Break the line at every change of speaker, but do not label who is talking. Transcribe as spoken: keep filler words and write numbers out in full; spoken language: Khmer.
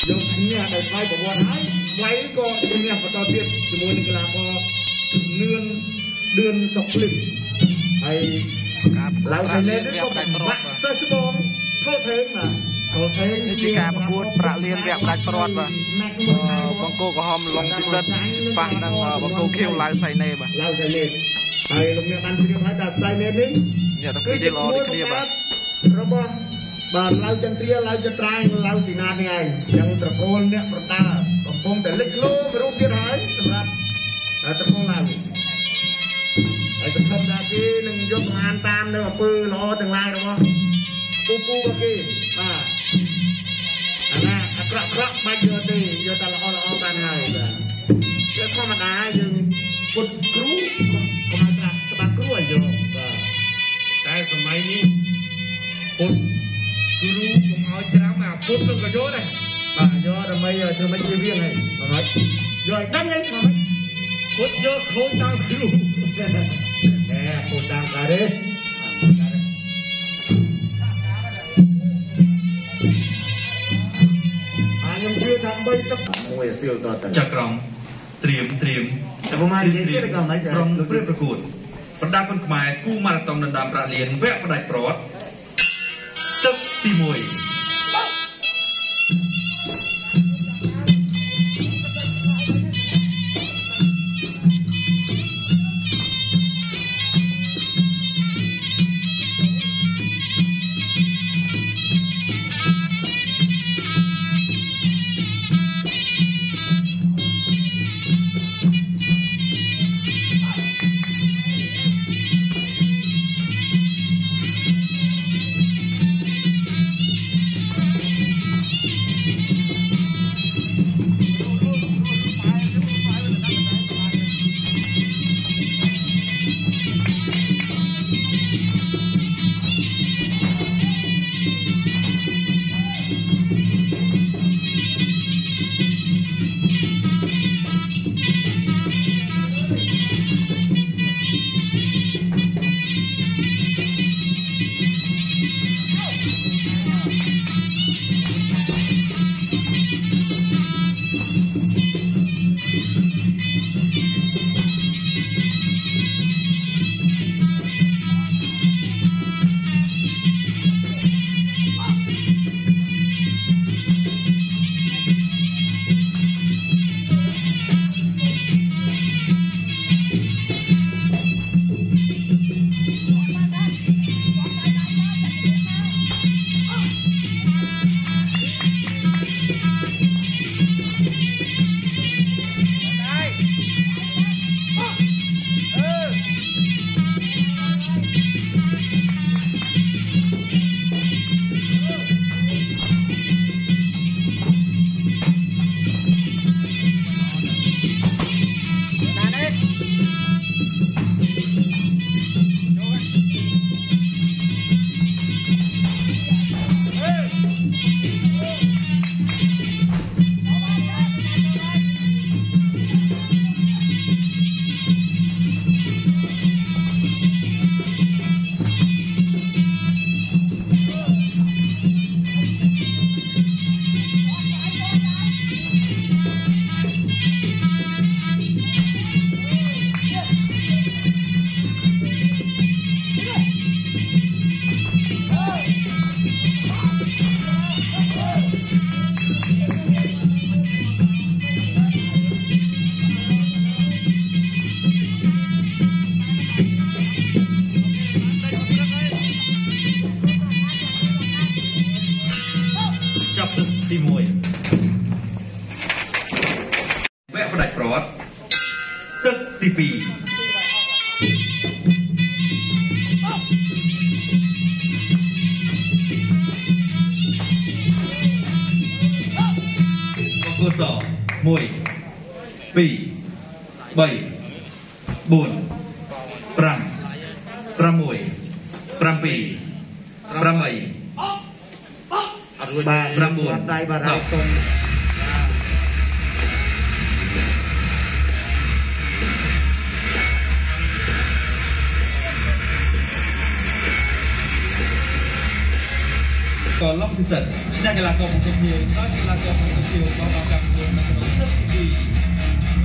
យកគ្នាដែលស្វ័យប្រវត្តិហើយស្វ័យក៏ជំនះបន្តទៀតជាមួយនឹងកីឡាករនឿនឌឿនសុកលឹមហើយឡៅសៃលេននេះក៏បាក់សិស្សបងខលថេងបាទខលថេងនេះជាការប្រកួតប្រាក់លានវគ្គផ្ដាច់ព្រាត់បាទបង្គោលក្រហមឡុងពិសិដ្ឋប៉ះនឹងបង្គោលខៀវឡៅសៃណេបាទឡៅសៃលេនហើយលោកអ្នកបានជ្រាបហើយថាសៃលេននេះនេះទៅពីទីល្អដូចគ្នាបាទរបស់បាទឡៅចន្ទ្រាឡៅចត្រាយឡៅស៊ីណានេះឯងយ៉ាងត្រកូលអ្នកប្រដាល់កំពុងតែលេចលោមរូបទៀតហើយសម្រាប់ត្រកូលឡៅហើយសង្ឃឹមថាគេនឹងយកអានតាមនៅអំពើល្អទាំងឡាយរបស់ពូពូរបស់គេបាទអាណាអាក្រក់ក្រក់បាច់យកទេយកតែល្អល្អបានហើយបាទជាធម្មតាយើងពុតគ្រូកុំឲ្យត្រាក់ច្បាប់គ្រូឲ្យយកបាទតែសម័យនេះពុតគ្រូកុំឲ្យច្រាំអាពុតនឹងក៏យកដែរបាទយកដើម្បីធ្វើមិនជាវាងហើយបាទយកឲ្យដឹងហើយបាទពុតយកខូចតាមគ្រូแน่ពុតតាមកាទេខ្ញុំជឿថាបីទឹកមួយសៀលតទៅចក្រមត្រៀមត្រៀមតែប្រហែលនិយាយទៀតក៏មិនក្រុមព្រៀបប្រកួតប្រដាប់គុនខ្មែរគូម៉ារ៉ាតុងដណ្ដើមប្រាក់លានវគ្គផ្ដាច់ព្រាត់ទឹកទីមួយទីមួយវគ្គផ្ដាច់ព្រាត់ទឹកទីពីរបង្គោលសមួយពីរបីបួនប្រាំប្រាំមួយប្រាំពីរប្រាំបីបាទប្រាំបួនដៃបារ៉ៃតុង
ก็ล็อกพิเศษนักกีฬากอล์ฟของตัวเพียวนักกีฬากอล์ฟของตัวเพียวก็มาจากตัวนักกีฬาทีวี